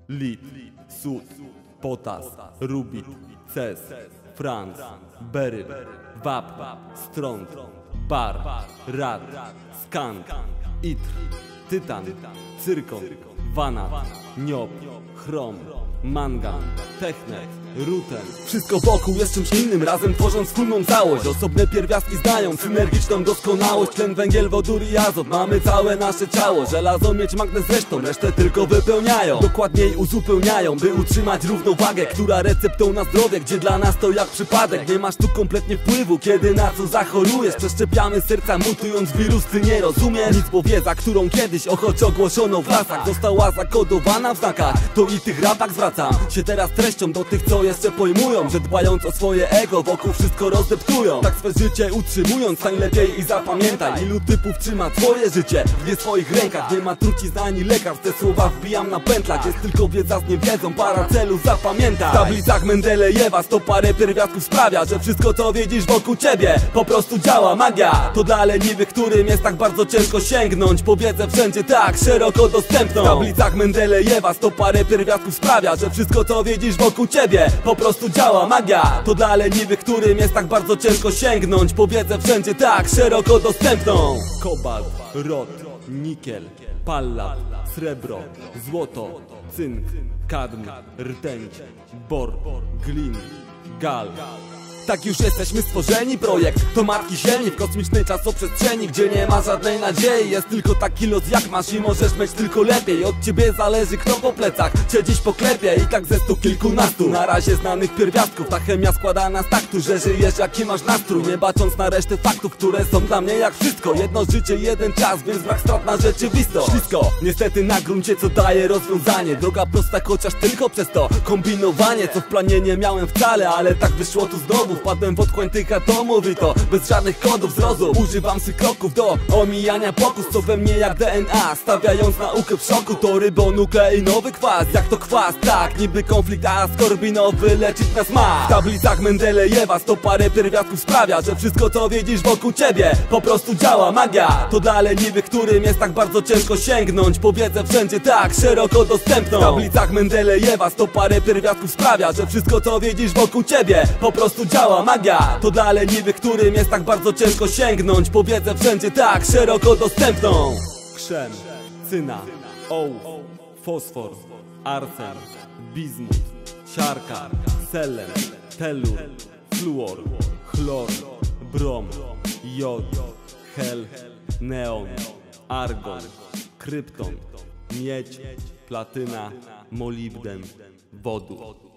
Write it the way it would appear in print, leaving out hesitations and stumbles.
lit, sód, potas, rubit, ces, franc, beryl, wapń, strąd, bar, rad, skank, itr, tytan, cyrkon, wanat, niob, chrom, mangan, technet, ruten. Wszystko wokół jest czymś innym, razem tworząc wspólną całość. Osobne pierwiastki znają synergiczną doskonałość. Tlen, węgiel, wodór i azot, mamy całe nasze ciało. Żelazo, miedź, magnez zresztą, resztę tylko wypełniają, dokładniej uzupełniają, by utrzymać równowagę, która receptą na zdrowie, gdzie dla nas to jak przypadek. Nie masz tu kompletnie wpływu, kiedy na co zachorujesz. Przeszczepiamy serca, mutując wirus, ty nie rozumiesz nic, bo wiedza, którą kiedyś ochoczo głoszono w lasach, została zakodowana w znakach. To i tych rapach zwracam się teraz treścią do tych, co jeszcze pojmują, że dbając o swoje ego wokół wszystko rozdeptują. Tak swe życie utrzymując najlepiej i zapamiętaj, ilu typów trzyma twoje życie w nie swoich rękach. Nie ma trucizny ani lekarz, te słowa wbijam na pętlach. Jest tylko wiedza z niewiedzą, para celów zapamiętaj. W tablicach Mendelejewa 100 parę pierwiastków sprawia, że wszystko co widzisz wokół ciebie po prostu działa magia. To dla leniwych, którym jest tak bardzo ciężko sięgnąć po wiedzę wszędzie tak szeroko dostępną. W tablicach Mendelejewa 100 parę pierwiastków sprawia, że wszystko co widzisz wokół ciebie po prostu działa magia. To dla leniwych, którym jest tak bardzo ciężko sięgnąć po wiedzę wszędzie tak szeroko dostępną. Kobalt, rod, nikiel, pallat, srebro, złoto, cynk, kadm, rtęć, bor, glin, gal. Tak już jesteśmy stworzeni, projekt to matki ziemi w kosmicznej czasoprzestrzeni, gdzie nie ma żadnej nadziei. Jest tylko taki los jak masz i możesz mieć tylko lepiej. Od ciebie zależy kto po plecach cię dziś poklepie. I tak ze 100 kilkunastu na razie znanych pierwiastków ta chemia składana z taktu, że żyjesz jaki masz nastrój, nie bacząc na resztę faktów, które są dla mnie jak wszystko. Jedno życie, jeden czas, więc brak strat na rzeczywistość. Ślisko, niestety na gruncie co daje rozwiązanie. Droga prosta, chociaż tylko przez to kombinowanie, co w planie nie miałem wcale, ale tak wyszło tu znowu. Wpadłem w otchłań tych atomów i to bez żadnych kodów zrozum. Używam swych kroków do omijania pokus, co we mnie jak DNA, stawiając naukę w szoku. To rybonukleinowy kwas, jak to kwas, tak, niby konflikt askorbinowy leczyć nas ma. W tablicach Mendelejewa 100 parę pierwiastków sprawia, że wszystko co widzisz wokół ciebie po prostu działa magia. To dla leniwych, którym jest tak bardzo ciężko sięgnąć po wiedzę wszędzie tak szeroko dostępną. W tablicach Mendelejewa 100 parę pierwiastków sprawia, że wszystko co widzisz wokół ciebie po prostu działa magia. To dla leniwych, którym jest tak bardzo ciężko sięgnąć po wiedzę wszędzie tak szeroko dostępną. Krzem, cyna, ołów, fosfor, arsen, bizmut, siarka, selen, telur, fluor, chlor, brom, jod, hel, neon, argon, krypton, miedź, platyna, molibden, wodór.